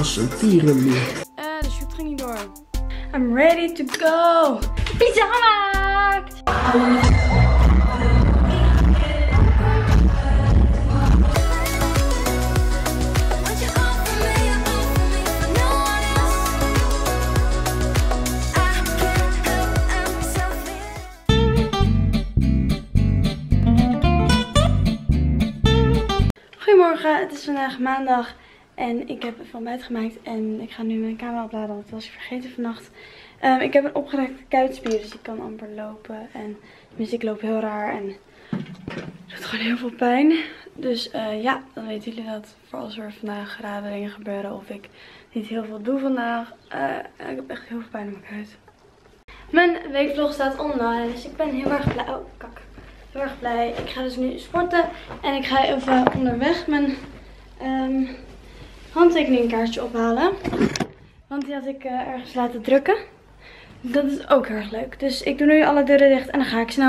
Accepteren meer. De shoot ging niet door. I'm ready to go. Pizza gemaakt! Goedemorgen, het is vandaag maandag en ik heb even ontbijt gemaakt en ik ga nu mijn camera opladen, want dat was ik vergeten vannacht. Ik heb een opgerekte kuitspier, dus ik kan amper lopen en tenminste ik loop heel raar en het doet gewoon heel veel pijn. Dus ja, dan weten jullie dat voor als er vandaag rare dingen gebeuren of ik niet heel veel doe vandaag. Ik heb echt heel veel pijn in mijn kuit. Mijn weekvlog staat online, dus ik ben heel erg blij. Oh, kak. Heel erg blij. Ik ga dus nu sporten en ik ga even onderweg mijn handtekeningkaartje ophalen. Want die had ik ergens laten drukken. Dat is ook heel erg leuk. Dus ik doe nu alle deuren dicht en dan ga ik snel.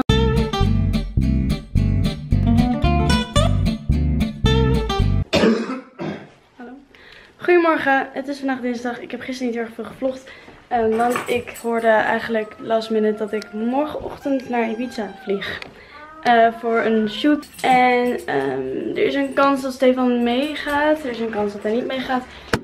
Hallo. Goedemorgen, het is vandaag dinsdag. Ik heb gisteren niet heel erg veel gevlogd. Want ik hoorde eigenlijk last minute dat ik morgenochtend naar Ibiza vlieg. Voor een shoot. En er is een kans dat Stefan meegaat. Er is een kans dat hij niet meegaat.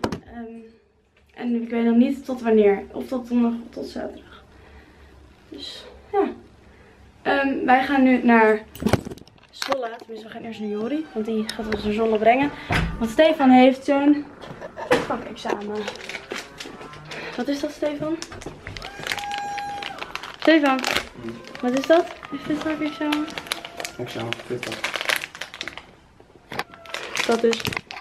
En ik weet nog niet tot wanneer. Of tot donderdag of tot zaterdag. Dus ja. Wij gaan nu naar Zwolle. Tenminste, we gaan eerst naar Jori. Want die gaat ons naar Zwolle brengen. Want Stefan heeft zo'n vakexamen. Wat is dat, Stefan? Stefan, wat is dat? Heeft dit vakexamen? Examen verpitten. Dat dus.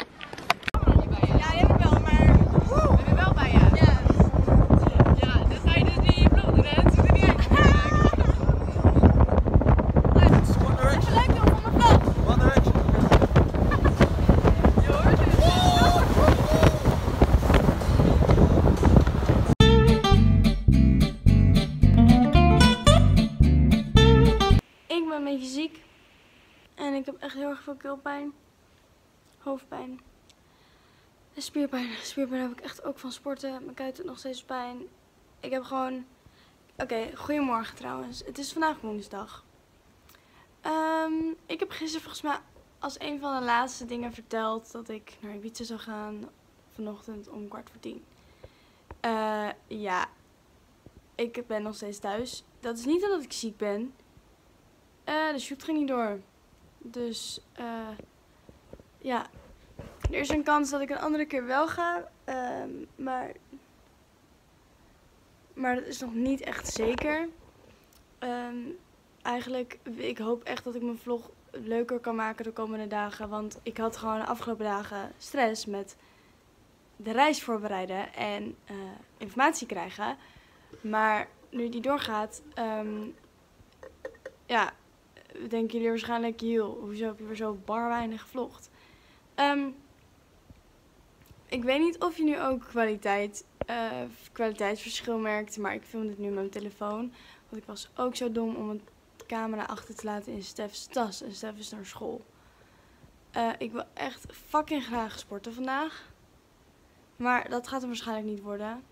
Een beetje ziek en ik heb echt heel erg veel keelpijn, hoofdpijn en spierpijn. Spierpijn heb ik echt ook van sporten. Mijn kuit doet nog steeds pijn. Ik heb gewoon... Oké, goedemorgen trouwens. Het is vandaag woensdag. Ik heb gisteren volgens mij als een van de laatste dingen verteld dat ik naar Ibiza zou gaan vanochtend om 9:15. Ja, ik ben nog steeds thuis. Dat is niet omdat ik ziek ben. De shoot ging niet door. Dus ja, er is een kans dat ik een andere keer wel ga. Maar dat is nog niet echt zeker. Eigenlijk, ik hoop echt dat ik mijn vlog leuker kan maken de komende dagen. Want ik had gewoon de afgelopen dagen stress met de reis voorbereiden en informatie krijgen. Maar nu die doorgaat, ja... denken jullie waarschijnlijk, joh, hoezo heb je weer zo bar weinig gevlogd? Ik weet niet of je nu ook kwaliteitsverschil merkt, maar ik film dit nu met mijn telefoon. Want ik was ook zo dom om een camera achter te laten in Stef's tas. En Stef is naar school. Ik wil echt fucking graag sporten vandaag. Maar dat gaat hem waarschijnlijk niet worden.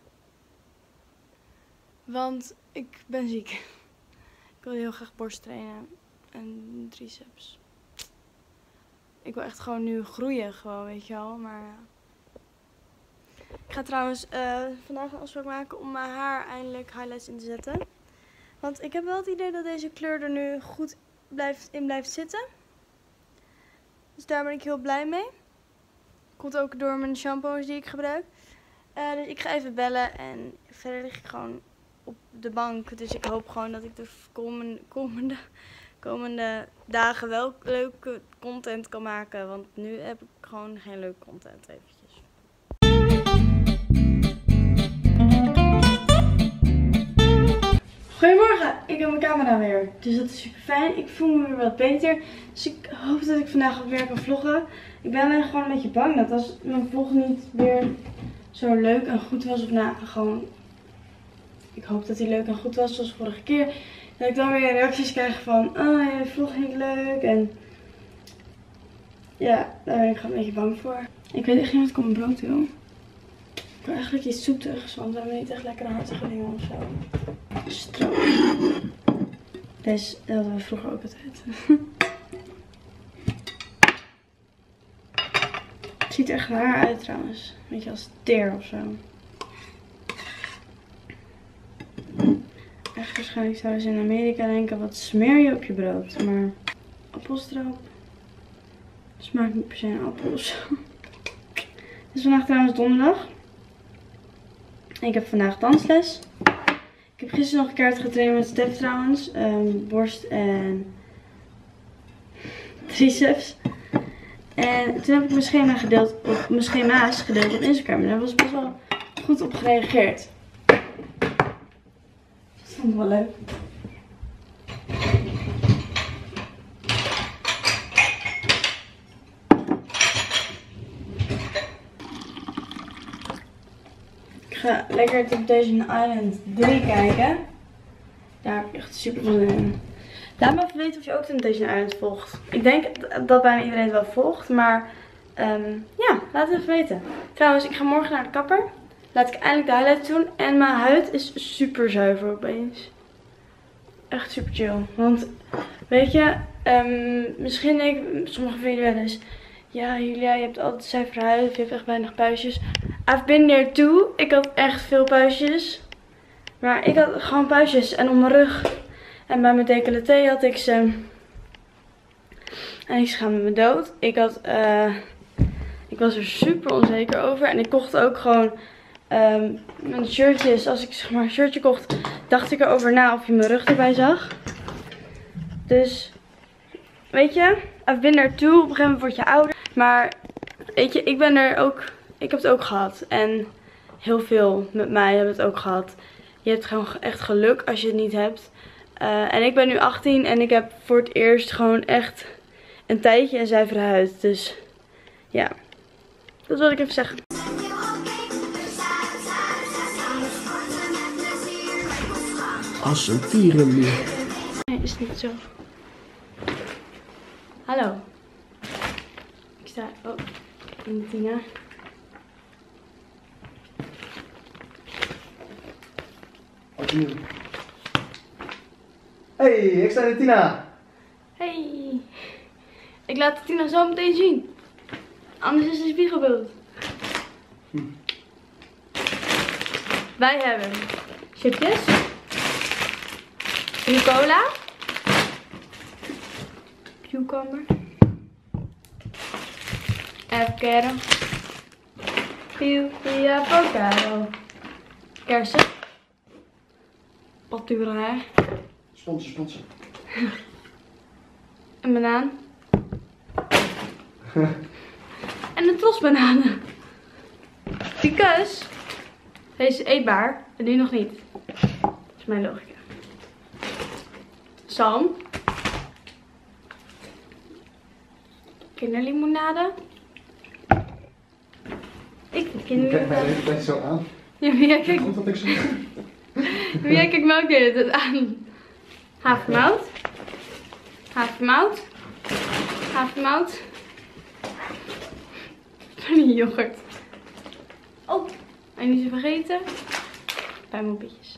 Want ik ben ziek. Ik wil heel graag borst trainen. En triceps. Ik wil echt gewoon nu groeien, gewoon, weet je wel. Maar ja. Ik ga trouwens vandaag een afspraak maken om mijn haar eindelijk highlights in te zetten. Want ik heb wel het idee dat deze kleur er nu goed in blijft zitten. Dus daar ben ik heel blij mee. Komt ook door mijn shampoos die ik gebruik. Dus ik ga even bellen en verder lig ik gewoon op de bank. Dus ik hoop gewoon dat ik de komende dagen wel leuke content kan maken. Want nu heb ik gewoon geen leuke content eventjes. Goedemorgen, ik heb mijn camera weer. Dus dat is super fijn. Ik voel me weer wat beter. Dus ik hoop dat ik vandaag ook weer kan vloggen. Ik ben eigenlijk gewoon een beetje bang dat als mijn vlog niet weer zo leuk en goed was. Of nou, gewoon... Ik hoop dat hij leuk en goed was zoals vorige keer. Dat ik dan weer reacties krijg van, oh, je vlog niet leuk. En ja, daar ben ik gewoon een beetje bang voor. Ik weet echt niet wat ik op mijn brood wil. Ik wil eigenlijk iets zoetigs, want we hebben niet echt lekkere hartige dingen of zo. Stroop. Deze hadden we vroeger ook altijd. Het ziet er echt raar uit trouwens. Weet je, als teer of zo. Echt waarschijnlijk zouden ze in Amerika denken, wat smeer je op je brood? Maar appelstroop smaakt niet per se naar appels. Het is vandaag trouwens donderdag. Ik heb vandaag dansles. Ik heb gisteren nog een keer getraind met Stef trouwens. Borst en triceps. En toen heb ik mijn schema's gedeeld op Instagram. En daar was best wel goed op gereageerd. Dat vond ik wel leuk. Ik ga lekker Temptation Island 3 kijken. Daar heb ik echt super veel zin in. Laat me even weten of je ook Temptation Island volgt. Ik denk dat bijna iedereen het wel volgt. Maar ja, laat het even weten. Trouwens, ik ga morgen naar de kapper. Laat ik eindelijk de highlights doen. En mijn huid is super zuiver opeens. Echt super chill. Want weet je, misschien denken sommige van jullie wel eens. Ja, Julia, je hebt altijd zuivere huid. Je hebt echt weinig puistjes. I've been there too. Ik had echt veel puistjes. Maar ik had gewoon puistjes. En op mijn rug. En bij mijn decolleté had ik ze. En ik schaamde me dood. Ik was er super onzeker over. En ik kocht ook gewoon mijn shirtjes. Als ik zeg maar een shirtje kocht, dacht ik erover na of je mijn rug erbij zag. Dus, weet je, I've been there too. Op een gegeven moment word je ouder. Maar, weet je, ik ben er ook. Ik heb het ook gehad. En heel veel met mij hebben het ook gehad. Je hebt gewoon echt geluk als je het niet hebt. En ik ben nu 18 en ik heb voor het eerst gewoon echt een tijdje een zuivere huid. Dus ja, dat wil ik even zeggen. Als een tierenlier. Nee, is niet zo. Hallo. Ik sta in de Tina. Hey, ik sta in Tina. Hey. Ik laat de Tina zo meteen zien. Anders is het spiegelbeeld. Wij hebben chipjes. Cola. Cucumber. Avocado. Pipi avocado. Kersen. Paturai. Sponsor. Een banaan. En een tros bananen. Because deze is eetbaar en die nog niet. Dat is mijn logica. Zalm. Kinderlimonade. Ik vind kinderlimonade. Kijk mij zo aan. Ja, maar jij kijkt, Goed wat ik zeg. maar jij kijkt me ook de hele tijd aan. Havermout. Havermout. Havermout. Van yoghurt. Oh, en niet te vergeten. Pijnmoppetjes.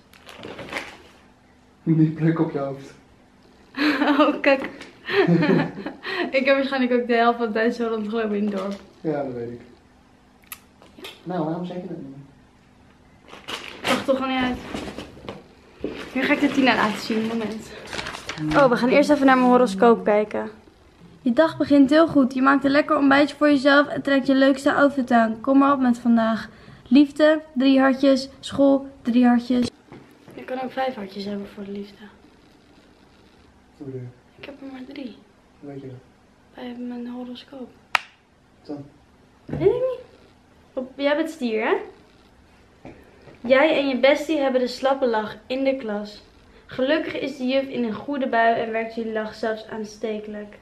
Die plek op je hoofd. Oh, kijk. Ik heb waarschijnlijk ook de helft van de tijd zo rondgelopen in het dorp. Ja, dat weet ik. Ja. Nou, waarom zeg je dat niet? Mag toch gewoon niet uit. Nu ga ik de Tina laten zien. Moment. Oh, we gaan eerst even naar mijn horoscoop kijken. Je dag begint heel goed. Je maakt een lekker ontbijtje voor jezelf en trekt je leukste outfit aan. Kom maar op met vandaag. Liefde, 3 hartjes. School, 3 hartjes. Je kan ook 5 hartjes hebben voor de liefde. Hoe de... Ik heb er maar 3. Weet je dat? Wij hebben mijn horoscoop. Dan. Weet ik niet. Jij bent stier, hè? Jij en je bestie hebben de slappe lach in de klas. Gelukkig is de juf in een goede bui en werkt jullie lach zelfs aanstekelijk.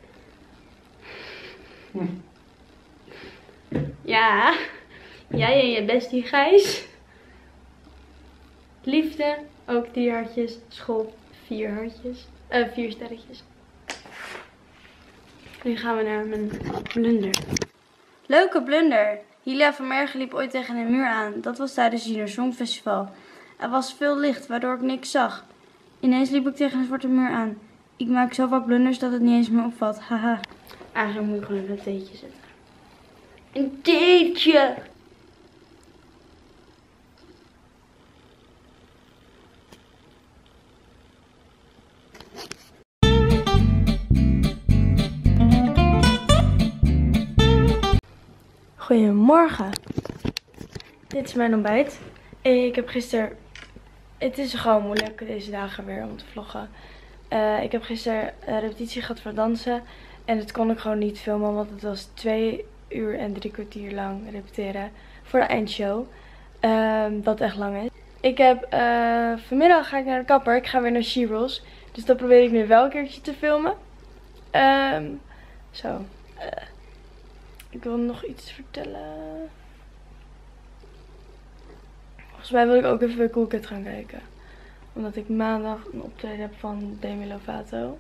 Ja, jij en je bestie Gijs. Liefde, ook 3 hartjes. School, 4 hartjes. 4 sterretjes. Nu gaan we naar mijn blunder. Leuke blunder. Hilia van Mergen liep ooit tegen een muur aan. Dat was tijdens het Junior Songfestival. Er was veel licht, waardoor ik niks zag. Ineens liep ik tegen een zwarte muur aan. Ik maak zo vaak blunders dat het niet eens meer opvalt. Haha. Eigenlijk moet ik gewoon even een theetje zetten. Een theetje! Goedemorgen. Dit is mijn ontbijt. Ik heb gisteren... Het is gewoon moeilijk deze dagen weer om te vloggen. Ik heb gisteren een repetitie gehad voor dansen. En dat kon ik gewoon niet filmen, want het was 2 uur en 3 kwartier lang repeteren voor de eindshow. Wat echt lang is. Ik heb vanmiddag ga ik naar de kapper. Ik ga weer naar She-Rolls. Dus dat probeer ik nu wel een keertje te filmen. Ik wil nog iets vertellen. Volgens mij wil ik ook even bij Cool Cat gaan kijken. Omdat ik maandag een optreden heb van Demi Lovato.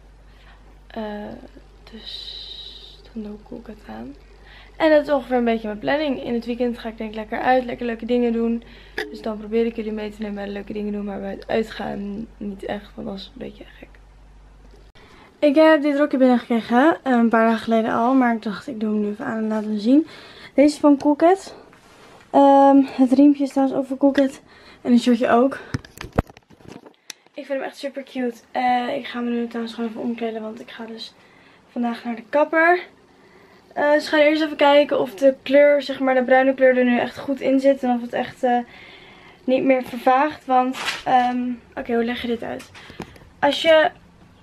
Dus dan doe ik Cool Cat aan. En dat is ongeveer een beetje mijn planning. In het weekend ga ik denk ik lekker uit, lekker leuke dingen doen. Dus dan probeer ik jullie mee te nemen bij de leuke dingen doen. Maar bij het uitgaan niet echt, want dat is een beetje gek. Ik heb dit rokje binnengekregen, een paar dagen geleden al. Maar ik dacht, ik doe hem nu even aan en laat hem zien. Deze is van Cool Cat. Het riempje is trouwens ook van Cool Cat. En een shirtje ook. Ik vind hem echt super cute. Ik ga me nu trouwens gewoon even omkleden, want ik ga dus vandaag naar de kapper. Dus we gaan eerst even kijken of de kleur, zeg maar de bruine kleur er nu echt goed in zit. En of het echt niet meer vervaagt. Want, oké, hoe leg je dit uit? Als je...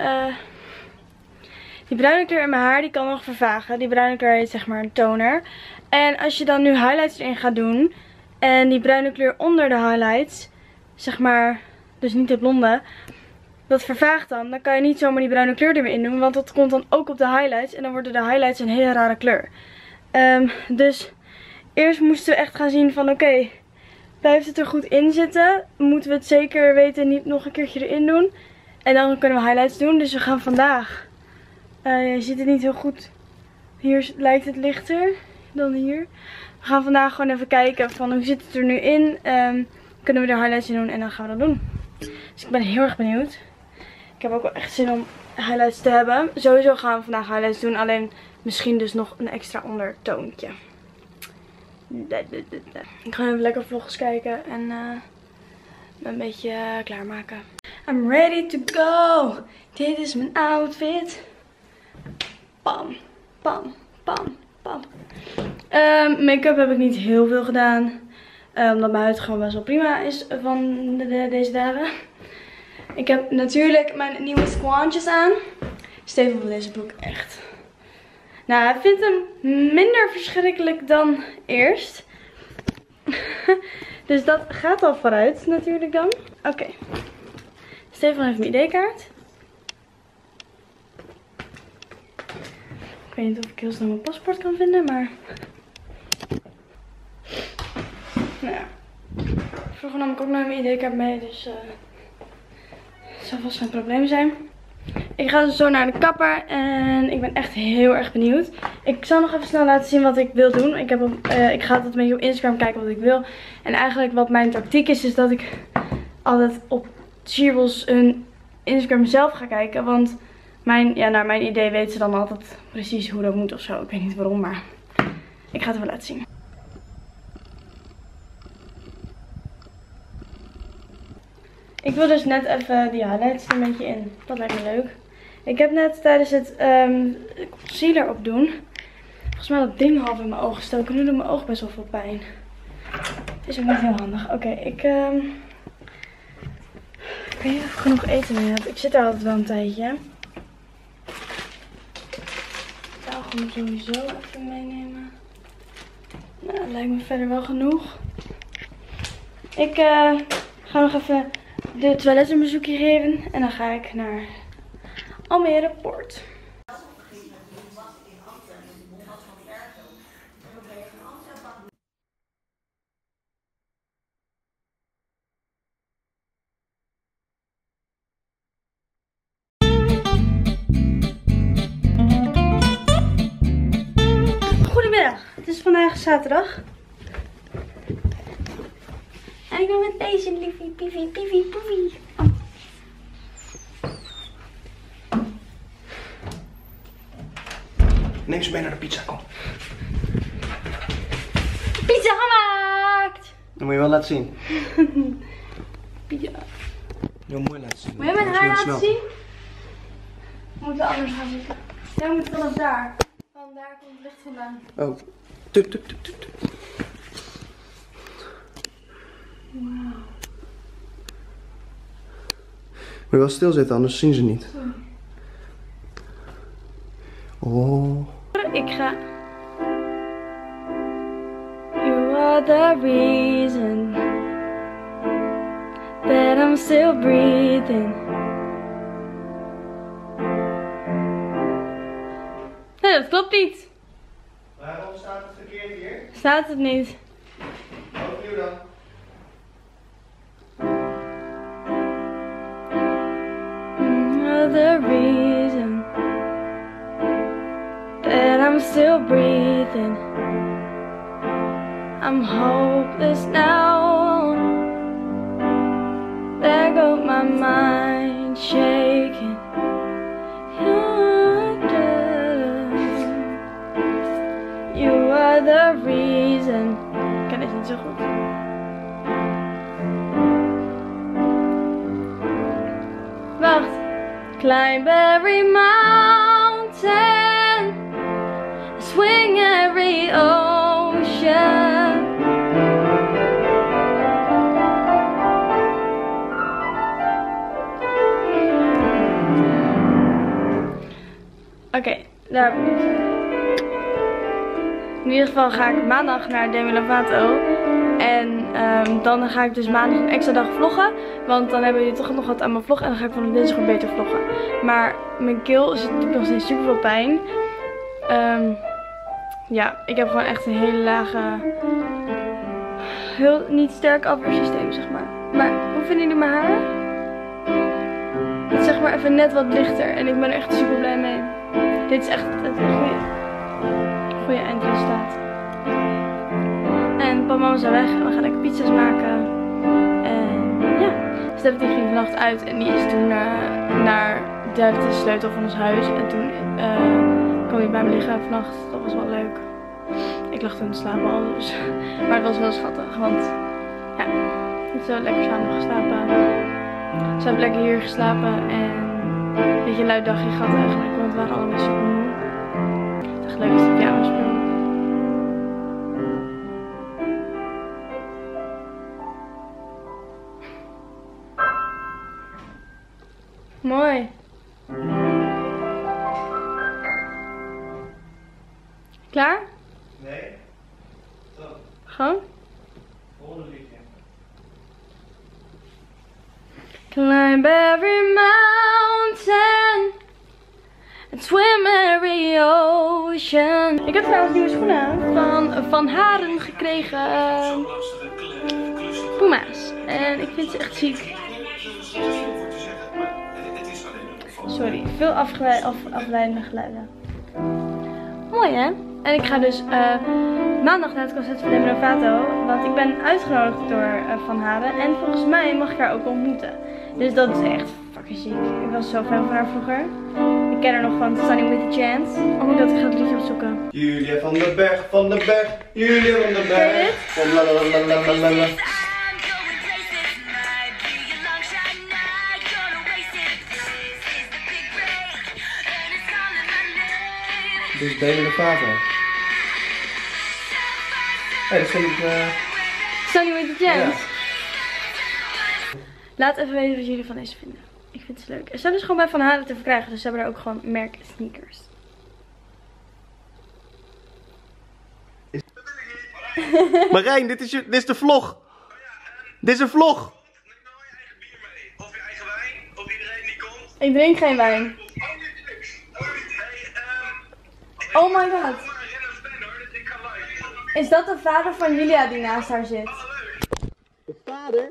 die bruine kleur in mijn haar, die kan nog vervagen. Die bruine kleur heet zeg maar een toner. En als je dan nu highlights erin gaat doen. En die bruine kleur onder de highlights, zeg maar, dus niet de blonde, dat vervaagt dan. Dan kan je niet zomaar die bruine kleur er weer in doen. Want dat komt dan ook op de highlights. En dan worden de highlights een hele rare kleur. Dus eerst moesten we echt gaan zien van oké, blijft het er goed in zitten? Moeten we het zeker weten niet nog een keertje erin doen? En dan kunnen we highlights doen. Dus we gaan vandaag... je ziet het niet heel goed. Hier lijkt het lichter dan hier. We gaan vandaag gewoon even kijken van hoe zit het er nu in. Kunnen we er highlights in doen en dan gaan we dat doen. Dus ik ben heel erg benieuwd. Ik heb ook wel echt zin om highlights te hebben. Sowieso gaan we vandaag highlights doen. Alleen misschien dus nog een extra ondertoontje. Ik ga even lekker vlogs kijken en een beetje klaarmaken. I'm ready to go. Dit is mijn outfit. Pam, pam, pam, pam. Make-up heb ik niet heel veel gedaan. Omdat mijn huid gewoon best wel prima is van deze dagen. Ik heb natuurlijk mijn nieuwe squantjes aan. Steven van deze broek echt. Nou, hij vindt hem minder verschrikkelijk dan eerst. Dus dat gaat al vooruit natuurlijk dan. Oké. Steven heeft mijn ID-kaart. Ik weet niet of ik heel snel mijn paspoort kan vinden, maar... Nou ja. Vroeger nam ik ook nog mijn ID-kaart mee, dus... dat zal vast geen probleem zijn. Ik ga zo naar de kapper en ik ben echt heel erg benieuwd. Ik zal nog even snel laten zien wat ik wil doen. Ik ga altijd een beetje op Instagram kijken wat ik wil. En eigenlijk wat mijn tactiek is dat ik altijd op She-Rolls hun Instagram zelf ga kijken. Want naar mijn idee weet ze dan altijd precies hoe dat moet of zo. Ik weet niet waarom, maar ik ga het even laten zien. Ik wil dus net even die highlights er een beetje in. Dat lijkt me leuk. Ik heb net tijdens het concealer opdoen, volgens mij dat ding half in mijn oog gestoken. Nu doet mijn oog best wel veel pijn. Is ook niet heel handig. Oké, ik weet niet of ik genoeg eten mee heb. Ik zit er altijd wel een tijdje. Tafel moet ik sowieso even meenemen. Nou, dat lijkt me verder wel genoeg. Ik ga nog even de toilet een bezoekje geven. En dan ga ik naar Almere Poort. Goedemiddag, het is vandaag zaterdag. En ik ben met deze liefie, piefie, piefie, poefie. Neem ze mee naar de pizza, kom. Pizza gemaakt! Dat moet je wel laten zien. Pizza. Heel mooi laten zien. Wil je mijn haar laten zien? Moeten we anders gaan zitten. Jij moet vanaf daar. Van daar komt het licht vandaan. Oh. Tuk, tuk, tuk, tuk. Wauw. Moet je wel stilzitten, anders zien ze niet. Sorry. Oh. Ik ga. You are the reason that I'm still breathing. Nee, dat klopt niet. Waarom staat het verkeerd hier? Staat het niet? Opnieuw dan. You are the reason that I'm still breathing. I'm hopeless now. There goes my mind shaking. You are the reason. Ik ken dit niet zo goed. Wacht. Climb every mountain. Swing every ocean. Oké, daar ben ik. In ieder geval ga ik maandag naar Demi Lovato. En dan ga ik dus maandag een extra dag vloggen. Want dan hebben jullie toch nog wat aan mijn vlog. En dan ga ik vanaf dinsdag weer beter vloggen. Maar mijn keel zit natuurlijk nog steeds super veel pijn. Ja, ik heb gewoon echt een hele lage, heel niet sterk afweersysteem, zeg maar. Maar hoe vinden jullie mijn haar? Het is zeg maar even net wat lichter. En ik ben er echt super blij mee. Dit is echt het goede eindresultaat. En papa en mama zijn weg en we gaan lekker pizza's maken. En ja, Stef die ging vannacht uit en die is toen naar de sleutel van ons huis. En toen kwam hij bij me liggen vannacht. Dat was wel leuk. Ik lag toen te slapen al dus. Maar het was wel schattig, want ja, we hebben zo lekker samen geslapen. Ze hebben lekker hier geslapen en een beetje een luid dagje gehad eigenlijk, want we waren allemaal super moe. Echt leuk is de pyjama spelen. Mooi. Klaar? Nee. Zo. Gewoon? Volgende liedje. Climb every mountain and swim every ocean. Ik heb trouwens nieuwe schoenen van Haren gekregen. Puma's. En ik vind ze echt ziek. Sorry, veel afleidende geluiden. Mooi hè? En ik ga dus maandag naar het concert van Demi Lovato. Want ik ben uitgenodigd door Van Haren. En volgens mij mag ik haar ook ontmoeten. Dus dat is echt fucking ziek. Ik was zo fan van haar vroeger. Ik ken haar nog van Sunny with the Chance. Oh my god, ik ga het liedje opzoeken. Julia van den Berg, van den Berg, Julia van den Berg. Van la la la la la la. Dit is Demi Lovato. Hé, dat vind ik... Sunny with the Chance. Ja. Laat even weten wat jullie van deze vinden. Ik vind het leuk. Ze zijn dus gewoon bij Van Haren te verkrijgen. Dus ze hebben daar ook gewoon merk sneakers. Marijn, dit is de vlog. Dit is een vlog. Neem nou je eigen bier mee. Of je eigen wijn. Of iedereen die komt. Ik drink geen wijn. Oh my god. Is dat de vader van Julia die naast haar zit? De vader?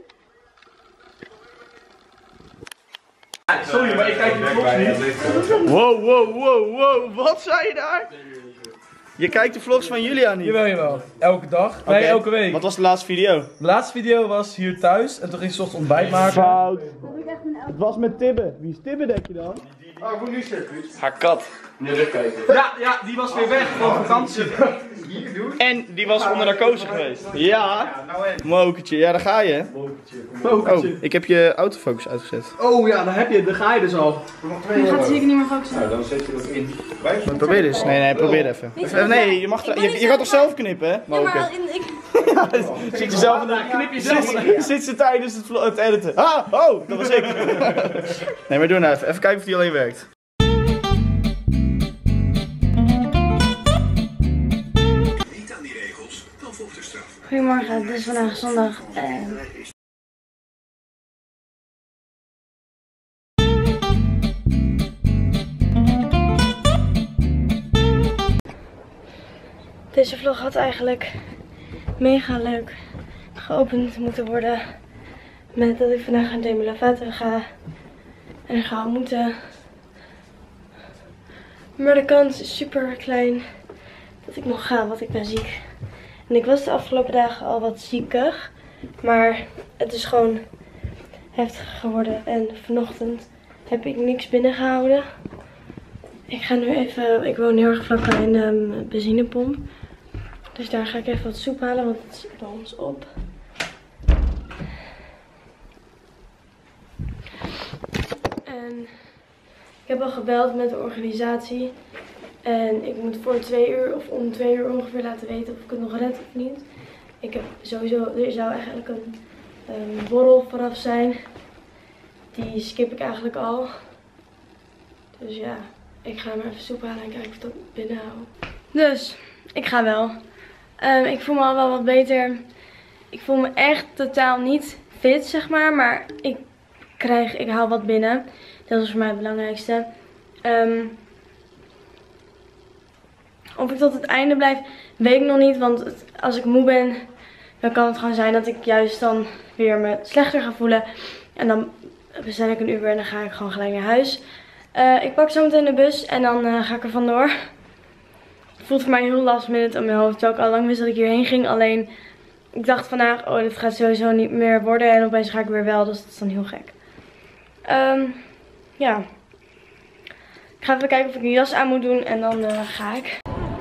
Sorry, maar ik kijk die vlog niet. Wow, wow, wow, wow. Wat zei je daar? Je kijkt de vlogs van Julia niet. Jawel. Elke dag. Nee, Oké. elke week. Wat was de laatste video? De laatste video was hier thuis en toen ging ze 's ochtends ontbijt maken. Fout. Het was met Tibbe. Wie is Tibbe, denk je dan? Oh, ik moet nu zeggen. Haar kat. Ja, die was weer weg van vakantie. En die was onder narcose geweest. Ja. Mokertje. Ja, daar ga je. Oh, ik heb je autofocus uitgezet. Oh ja, daar ga je dus al. Je gaat zeker niet meer focussen. Dan zet je dat in. Probeer eens. Nee, probeer even. Nee, je mag je gaat toch zelf knippen, hè? Ja, maar Zit je zelf in de knip zit ze tijdens het editen. Ah, oh, dat was ik. Nee, maar doe nou even. Even kijken of die alleen werkt. Niet aan die regels, dan volgt de straf. Goedemorgen, het is vandaag zondag. Deze vlog had eigenlijk mega leuk geopend moeten worden met dat ik vandaag naar Demi Lovato ga en ga ontmoeten. Maar de kans is super klein dat ik nog ga, want ik ben ziek. En ik was de afgelopen dagen al wat ziekig, maar het is gewoon heftig geworden. En vanochtend heb ik niks binnengehouden. Ik ga nu even, ik woon heel erg vlakbij een benzinepomp. Dus daar ga ik even wat soep halen, want het is bij ons op. En ik heb al gebeld met de organisatie. En ik moet voor 2 uur of om 2 uur ongeveer laten weten of ik het nog red of niet. Ik heb sowieso, er zou eigenlijk een borrel vooraf zijn. Die skip ik eigenlijk al. Dus ja, ik ga maar even soep halen en kijken of ik dat binnenhoud. Dus, ik ga wel. Ik voel me al wel wat beter. Ik voel me echt totaal niet fit, zeg maar. Maar ik haal wat binnen. Dat is voor mij het belangrijkste. Of ik tot het einde blijf, weet ik nog niet. Want als ik moe ben, dan kan het gewoon zijn dat ik juist dan weer me slechter ga voelen. En dan bestel ik een Uber en dan ga ik gewoon gelijk naar huis. Ik pak zo meteen de bus en dan ga ik er vandoor. Het voelt voor mij heel last minute op mijn hoofd. Terwijl ik al lang wist dat ik hierheen ging. Alleen, ik dacht vandaag, oh, dit gaat sowieso niet meer worden. En opeens ga ik weer wel, dus dat is dan heel gek. Ja. Ik ga even kijken of ik een jas aan moet doen en dan ga ik.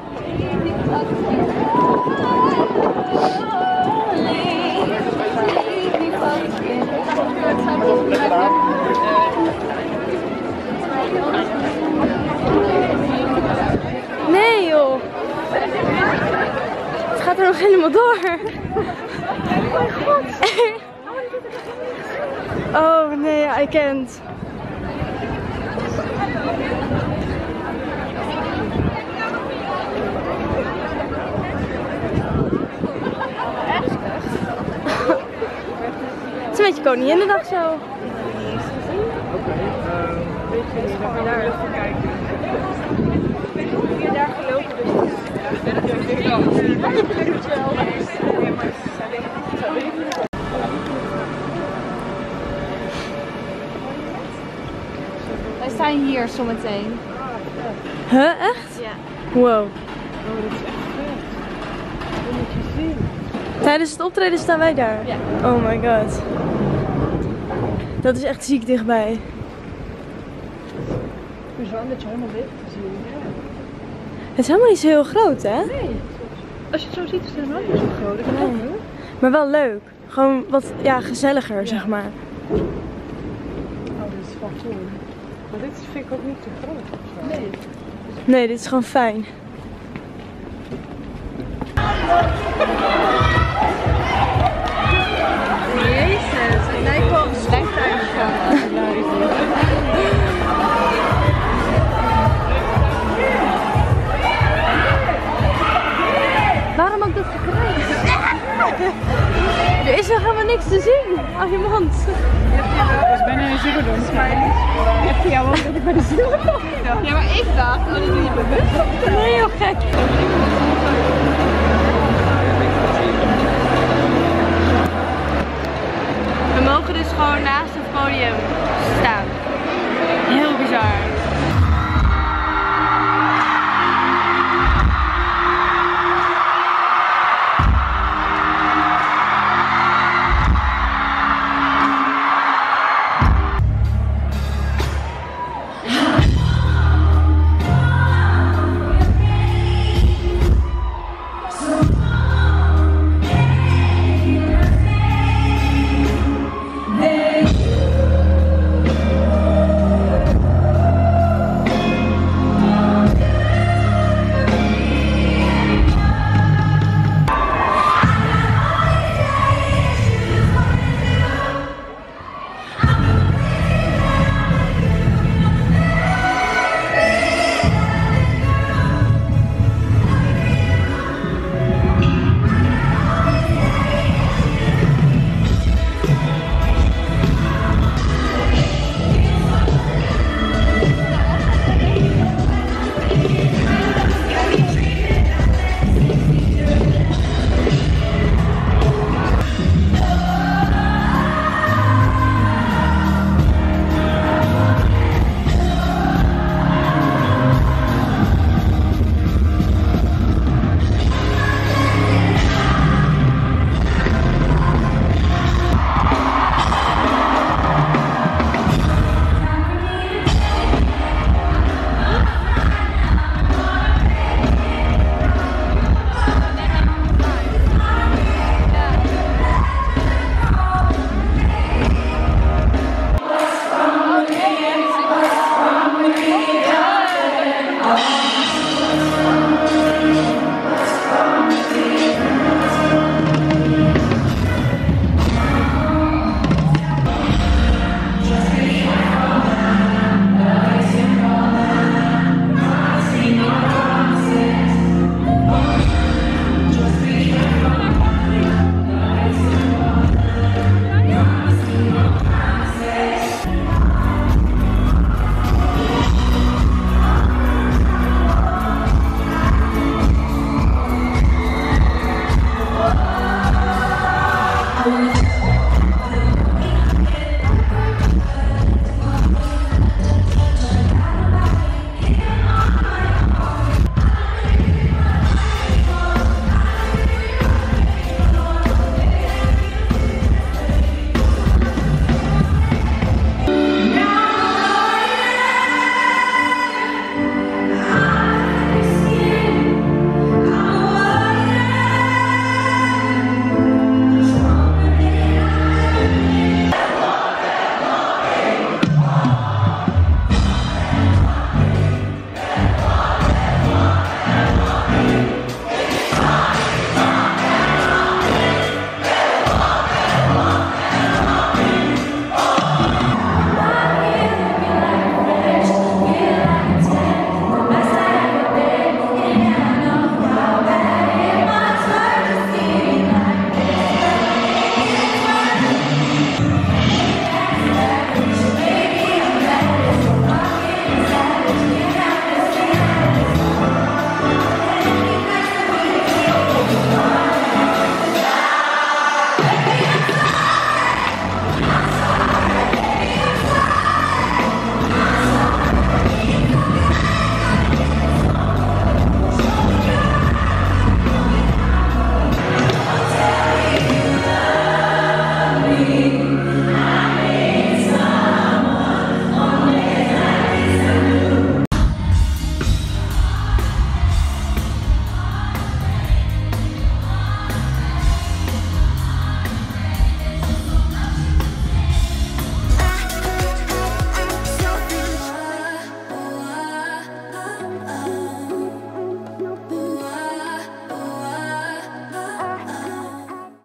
Nee joh. Het gaat er nog helemaal door. Oh mijn god. Oh nee, I can't. Het is een beetje Koninginnedag zo. Ga daar even kijken. Ik heb hier daar gelopen, dus Wij staan hier zometeen. Huh, echt? Ja. Wow. Tijdens het optreden staan wij daar? Ja. Oh my god. Dat is echt ziek dichtbij. Het is wel dat je helemaal wit gezien. Het is helemaal niet zo heel groot, hè? Nee. Als je het zo ziet is het helemaal niet zo groot. Ik vind het leuk. Maar wel leuk. Gewoon wat gezelliger, zeg maar. Oh, dit is van toen. Maar dit vind ik ook niet te groot. Nee. Nee, dit is gewoon fijn. Jezus, het lijkt wel een vliegtuig. Waarom ook dat gekrijs? Er is nog helemaal niks te zien. Aan je mond. Dat is bijna een Ziggo-Dome. Heb je jou ook dat ik bij de Ziggo-Dome? Ja, maar ik dacht, oh, dat doe je bewust. Nee, heel gek.